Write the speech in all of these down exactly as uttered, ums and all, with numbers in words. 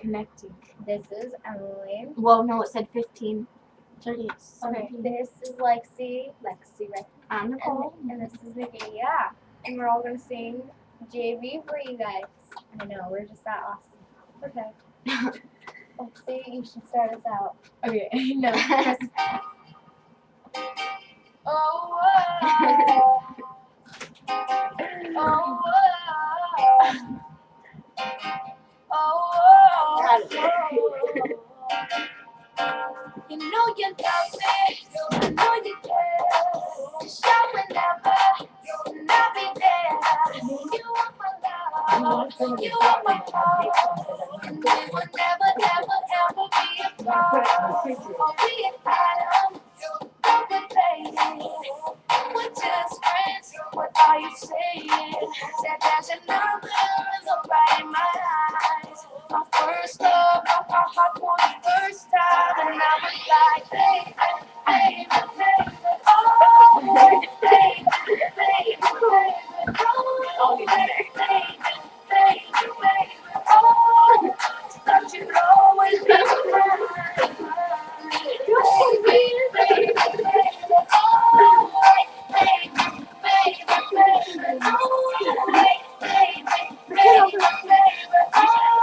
connecting. This is Emily. Well, no, it said fifteen. thirty, Okay, this is Lexi. Lexi, right? I'm Nicole. And, and this is Nikki. Yeah. And we're all going to sing J V for you guys. I know, we're just that awesome. Okay. Lexi, you should start us out. Okay, no. Oh, oh, oh, oh, oh, you know you love me, I know you care. Show whenever, and I'll be there. You are my love, you are my heart, and we will never, never, ever be apart. Or be an atom, don't play. We're just friends, what are you saying? Said there's another right in my eyes. My first love, broke my heart for the first time. And I was like, baby, baby, baby, oh, baby, baby, baby, oh, baby, baby, baby, baby, oh, thought you'd always be mine. Baby, baby, baby, oh, baby, baby, baby, oh, baby, baby, baby, oh,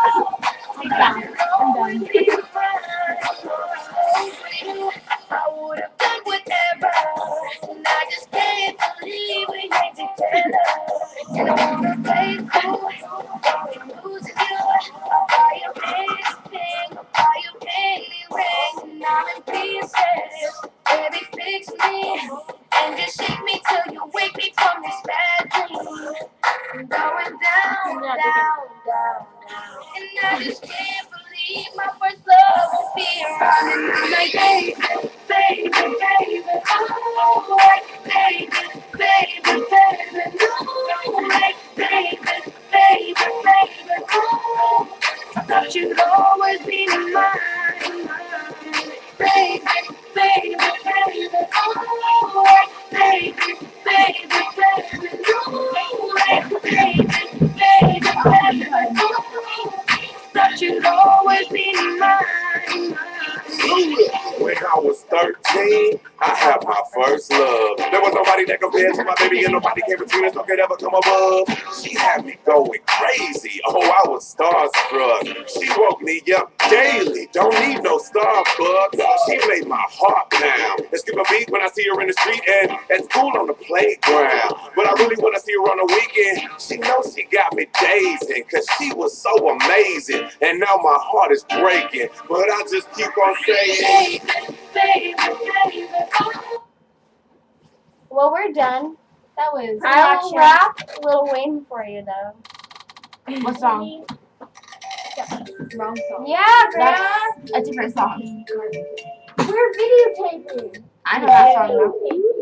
I would have done whatever, and I just can't believe we ain't together. And I wanna play cool, don't lose you. I'll buy you anything, I'll buy you any ring, and I'm in pieces. Baby, fix me, and just shake me till you wake me from this bad dream. I'm going down, down, down, down, and I just can't believe my first love will be around. And I'm like, baby, baby, baby, oh, baby, baby, baby, no, baby, baby, baby, oh, I thought you'd always be mine, baby, baby, baby, oh, baby, baby, baby, no, baby, baby, baby, oh, thought you'd always be mine. When I was thirteen, I had my first love. There was nobody that compared to my baby, and nobody came between us, no could ever come above. She had me going crazy. Oh, I was starstruck. She woke me up daily. Don't need no Starbucks. She made my heart pound. And skip a beat when I see her in the street and at school on the playground. But I really want to see her on the weekend. She knows she got me dazing, cause she was so amazing. And now my heart is breaking, but I just keep on saying, baby, baby, baby, oh. Well, we're done. That was I'll rap Lil Wayne for you, though. What song? Wrong song. Yeah, Grandma. That's a different song. We're videotaping. I know that song though.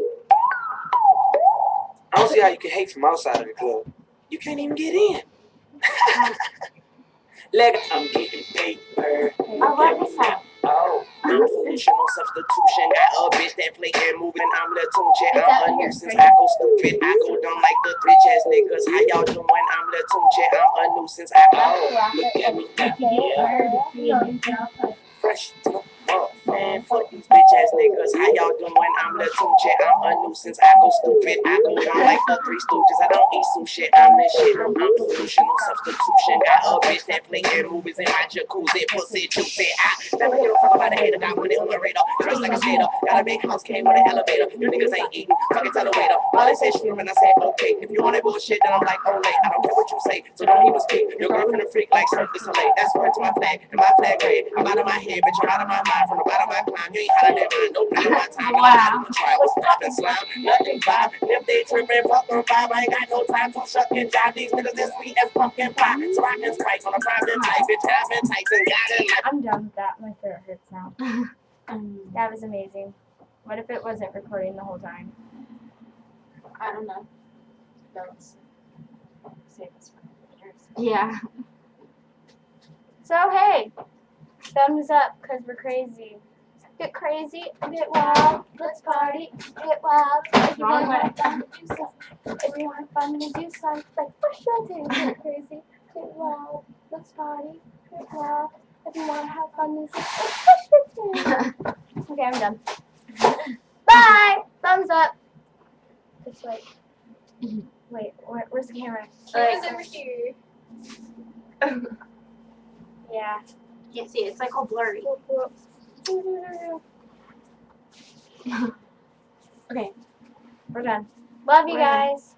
I don't see how you can hate from outside of the club. You can't even get in. Leg, I'm getting paper. I love this song. Oh, inclusion, no substitution. Got a bitch that play and move and I'm the tune check. I'm a nuisance. I go stupid. I go dumb like the three ass niggas. How y'all doing? I'm the tune check. I'm a nuisance. I go. Look at me. Yeah. Fresh to the fuck, man. Fuck these bitch ass niggas. How y'all doing? I'm the tune check. I'm a nuisance. I go stupid. I go down like the three stooges. I don't eat some shit. I'm the shit. I'm pollution, no substitution. Got a bitch that play and movies in my jacuzzi. Pussy juicy. I never hear a fuck about a hater. Got money on the radar. Dressed like a skater. Got a big house. Came with an elevator. You niggas ain't eating. Fucking tell the waiter. All they say shroom and I say okay. If you want that bullshit, then I'm like, oh, late. I don't care what you say. So don't even speak. Your girlfriend a freak like surface late. That's word to my flag. And my flag red. I'm out of my head, bitch. I'm out of my mind. From the bottom of my climb. You ain't had a never. Nope, not in my time. Wow. I'm not even try. What's poppin' slime? Nothing vibe. If they trippin', fuck them vibe. I ain't got no time to shuck and jive. These niggas as sweet as pumpkin pie. So I can strike on a private life. Bitch, I've been Tyson. Got it. I'm done with that. My throat hurts now. That was amazing. What if it wasn't recording the whole time? I don't know. Don't save us from computers. Yeah. So, hey, thumbs up, because we're crazy. Get crazy, get wild, let's party, get wild. If you Wrong want way. fun to do something, if you want fun to do something, like for sure, get crazy, get wild, let's party, get wild. If you want to have fun using Okay, I'm done. Bye! Thumbs up. Just like, wait, where, where's the camera? Camera's over here. Yeah. Can't see it. It's like all blurry. Okay, we're done. Love you We're done. guys.